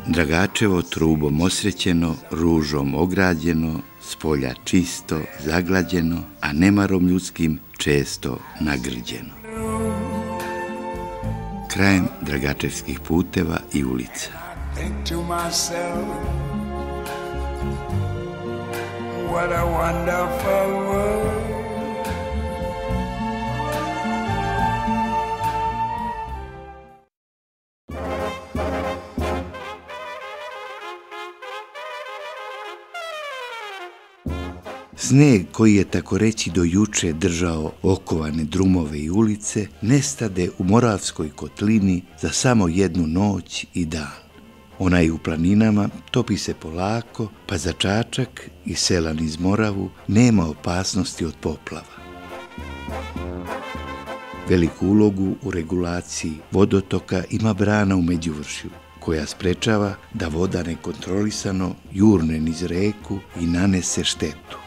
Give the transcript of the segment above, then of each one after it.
Dragačevo trubom osrećeno, ružom ograđeno, s polja čisto, zaglađeno, a nemarom ljudskim često nagrđeno. Krajem Dragačevskih puteva i ulica. What a wonderful world. Sneg koji je tako reći do juče držao okovane drumove i ulice nestade u Moravskoj kotlini za samo jednu noć i dan. Onaj u planinama topi se polako, pa za Čačak i sela niz Moravu nema opasnosti od poplava. Veliku ulogu u regulaciji vodotoka ima brana u Međuvršju, koja sprečava da voda nekontrolisano jurne niz reku i nanese štetu.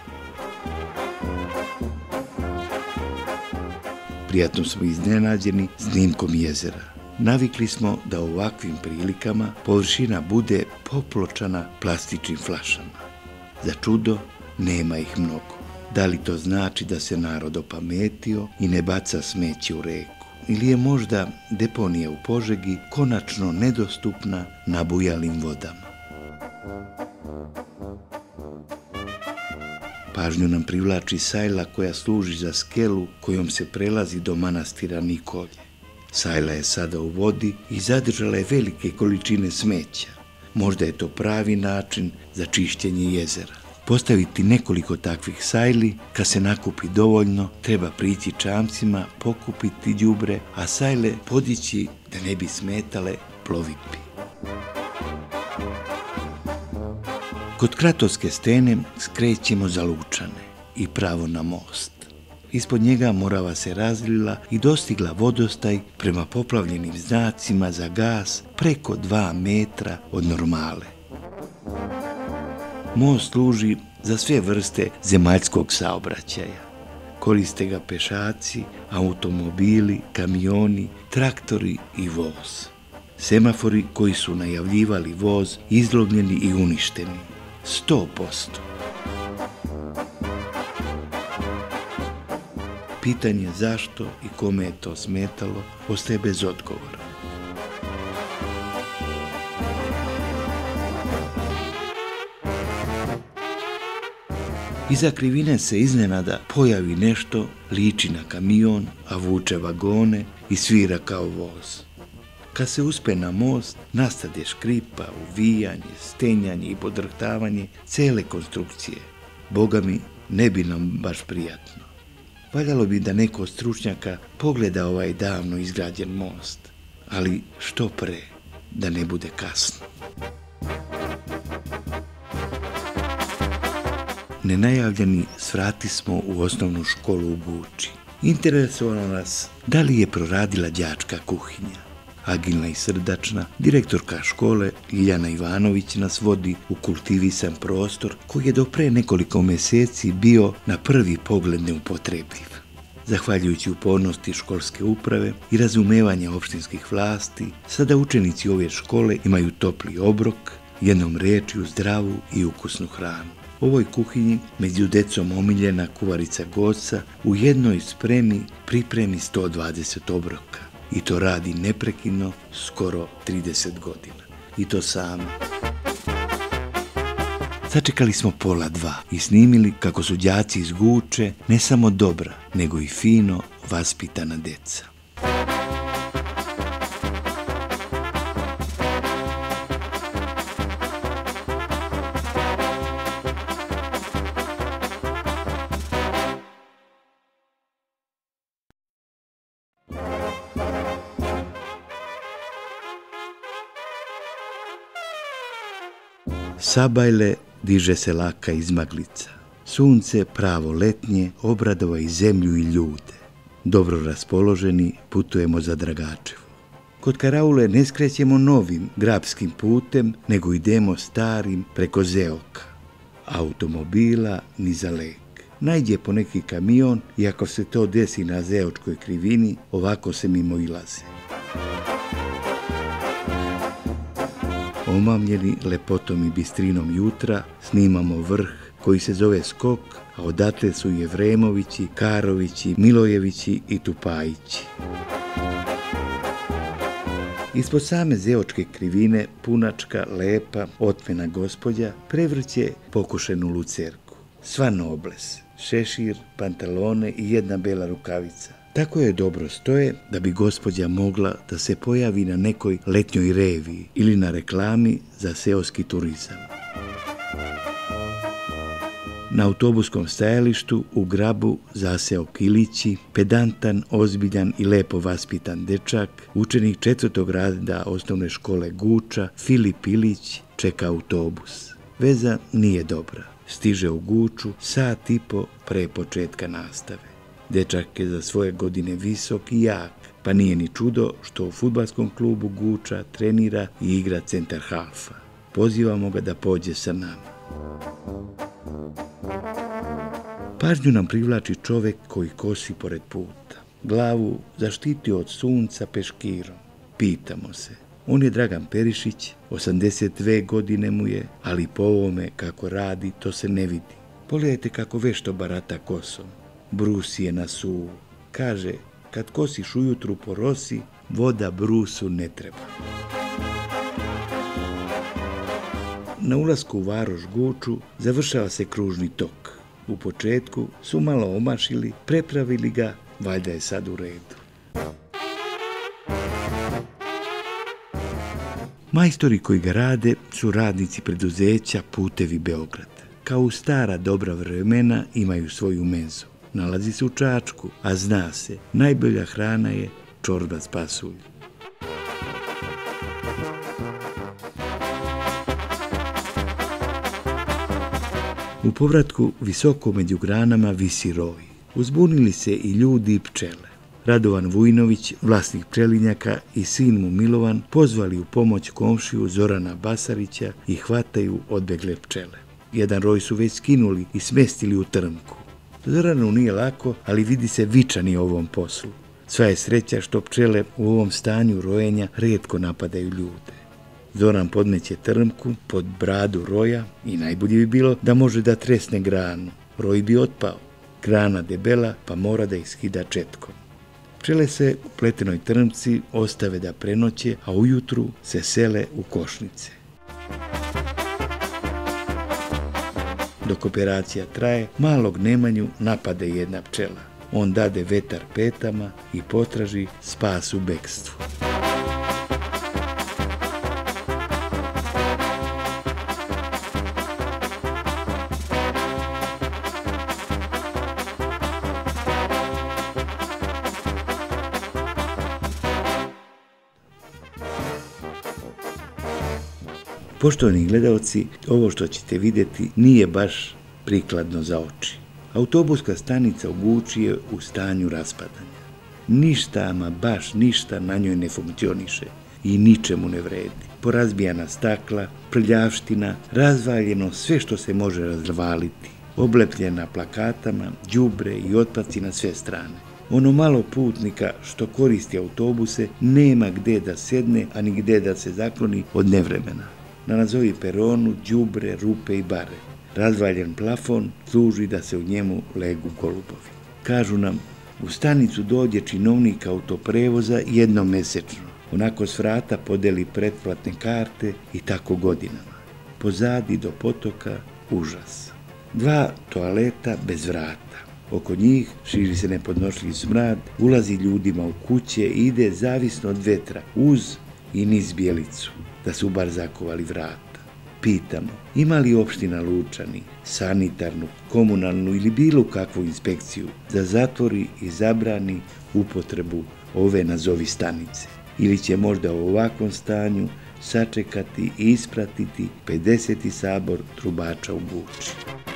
Prijatno smo iznenađeni snimkom jezera. Navikli smo da u ovakvim prilikama površina bude popločana plastičnim flašama. Za čudo, nema ih mnogo. Da li to znači da se narod opametio i ne baca smeće u reku? Ili je možda deponija u Požegi konačno nedostupna nabujalim vodama? Pažnju nam privlači sajla koja služi za skelu kojom se prelazi do manastira Nikolje. Sajla je sada u vodi i zadržala je velike količine smeća. Možda je to pravi način za čišćenje jezera. Postaviti nekoliko takvih sajli, kad se nakupi dovoljno, treba prići čamcima, pokupiti đubre, a sajle podići da ne bi smetale plovidbi. Kod Kratovske stene skrećemo za Lučane i pravo na most. Ispod njega Morava se razlila i dostigla vodostaj prema poplavljenim znacima za gas preko 2 metra od normale. Most služi za sve vrste zemaljskog saobraćaja. Koriste ga pešaci, automobili, kamioni, traktori i voz. Semafori koji su najavljivali voz izlovljeni i uništeni. 100%. Pitanje zašto i kome je to smetalo ostaje bez odgovora. Iza krivine se iznenada pojavi nešto, liči na kamion, a vuče vagone i svira kao voz. Kad se uspe na most, nastade škripa, uvijanje, stenjanje i podrhtavanje cele konstrukcije. Boga mi, ne bi nam baš prijatno. Valjalo bi da neko od stručnjaka pogleda ovaj davno izgrađen most, ali što pre, da ne bude kasno. Nenajavljeni svrati smo u osnovnu školu u Guči. Interesovalo nas da li je proradila đačka kuhinja. Agilna i srdačna, direktorka škole Ljiljana Ivanović nas vodi u kultivisan prostor koji je do pre nekoliko mjeseci bio na prvi pogled neupotrebljiv. Zahvaljujući upornosti školske uprave i razumevanja opštinskih vlasti, sada učenici ove škole imaju topli obrok, jednom rečju zdravu i ukusnu hranu. U ovoj kuhinji među decom omiljena kuvarica Goca u jednoj spremi pripremi 120 obroka. I to radi neprekidno skoro 30 godina. I to sama. Sačekali smo 1:30 i snimili kako su đaci iz Guče ne samo dobra, nego i fino vaspitana deca. Sabajle diže se laka izmaglica. Sunce pravo letnje obradova i zemlju i ljude. Dobro raspoloženi putujemo za Dragačevo. Kod Karaule ne skrećemo novim grapskim putem, nego idemo starim preko Zeoka. Automobila ni za lek. Najđe po neki kamion i ako se to desi na Zeočkoj krivini, ovako se mimo ilaze. Omamljeni lepotom i bistrinom jutra snimamo vrh koji se zove Skok, a odatle su Jevremovići, Karovići, Milojevići i Tupajići. Ispod same Zeočke krivine punačka, lepa, otmena gospođa prevrće pokušenu lucerku. Sva nobles, šešir, pantalone i jedna bela rukavica. Tako je dobro stoje da bi gospođa mogla da se pojavi na nekoj letnjoj reviji ili na reklami za seoski turizam. Na autobuskom stajalištu u grabu zaseo Kilići, pedantan, ozbiljan i lepo vaspitan dečak, učenik 4. razreda osnovne škole Guča, Filip Ilić, čeka autobus. Veza nije dobra. Stiže u Guču sat i po pre početka nastave. Dečak je za svoje godine visok i jak, pa nije ni čudo što u fudbalskom klubu Guča trenira i igra centar halfa. Pozivamo ga da pođe sa nama. Pažnju nam privlači čovek koji kosi pored puta. Glavu zaštitio od sunca peškirom. Pitamo se. On je Dragan Perišić, 82 godine mu je, ali po ovome kako radi to se ne vidi. Pogledajte kako vešto barata kosom. Brusi je na suvu. Kaže, kad kosiš ujutru po rosi, voda brusu ne treba. Na ulasku u varoš Guču završava se kružni tok. U početku su malo omašili, prepravili ga, valjda je sad u redu. Majstori koji ga rade su radnici preduzeća Putevi Beograd. Kao u stara dobra vremena imaju svoju menzu. Nalazi se u Čačku, a zna se, najbolja hrana je čorba s pasulj. U povratku visoko među granama visi roj. Uzbunili se i ljudi i pčele. Radovan Vujnović, vlasnik pčelinjaka, i sin mu Milovan pozvali u pomoć komšiju Zorana Basarića i hvataju odbegle pčele. Jedan roj su već skinuli i smestili u trnku. Zoranu nije lako, ali vidi se vičan je ovom poslu. Sva je sreća što pčele u ovom stanju rojenja rijetko napadaju ljude. Zoran podmeće trnku pod bradu roja i najbolje bi bilo da može da tresne granu. Roj bi otpao. Grana debela pa mora da ih skida četkom. Pčele se u pletenoj trnci ostave da prenoće, a ujutru se sele u košnice. Dok operacija traje, malog Nemanju napade jedna pčela. On dade vetar petama i potraži spas u bekstvu. Poštovani gledalci, ovo što ćete vidjeti nije baš prikladno za oči. Autobuska stanica u Guči je u stanju raspadanja. Ništa, ama baš ništa na njoj ne funkcioniše i ničemu ne vredi. Porazbijana stakla, prljavština, razvaljeno sve što se može razvaliti, oblepljena plakatama, đubre i otpaci na sve strane. Ono malo putnika što koristi autobuse nema gde da sedne, ani gde da se zakloni od nevremena. Na nazovi peronu, đubre, rupe i bare. Razvaljen plafon služi da se u njemu legu golubovi. Kažu nam, u stanicu dođe činovnik autoprevoza jednom mesečno. Onako s vrata podeli pretplatne karte i tako godinama. Pozadi do potoka užas. 2 toaleta bez vrata. Oko njih širi se nepodnošljiv smrad, ulazi ljudima u kuće i ide zavisno od vetra, uz i niz Bjelicu, da su bar zakovali vrata. Pitamo, ima li opština Lučani sanitarnu, komunalnu ili bilo kakvu inspekciju da zatvori i zabrani upotrebu ove nazovi stanice? Ili će možda u ovakvom stanju sačekati i ispratiti 50. sabor trubača u Guči?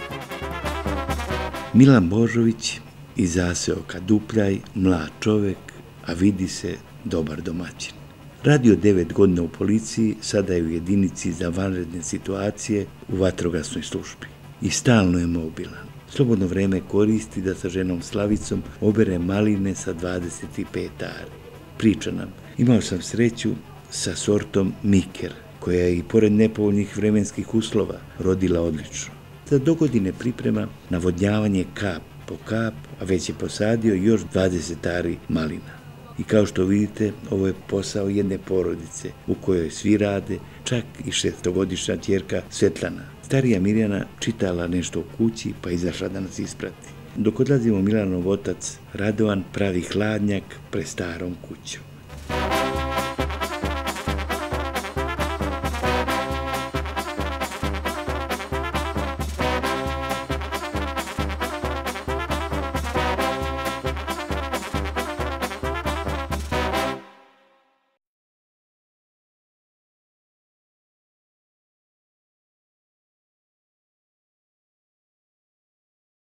Milan Božović iz zaseoka Dupljaj, mlad čovek, a vidi se dobar domaćin. Radio 9 godina u policiji, sada je u jedinici za vanredne situacije u vatrogasnoj službi. I stalno je mobilan. Slobodno vreme koristi da sa ženom Slavicom obere maline sa 25 ari. Priča nam, imao sam sreću sa sortom Miker. koja je i pored nepovoljnih vremenskih uslova rodila odlično. Za dogodine priprema navodnjavanje kap po kap, a već je posadio još 20 ari malina. I kao što vidite, ovo je posao jedne porodice u kojoj svi rade, čak i 6-godišnja ćerka Svetlana. Starija Mirjana čitala nešto u kući pa izašla da nas isprati. Dok odlazimo, Milanov otac Radovan pravi hladnjak pred starom kućom.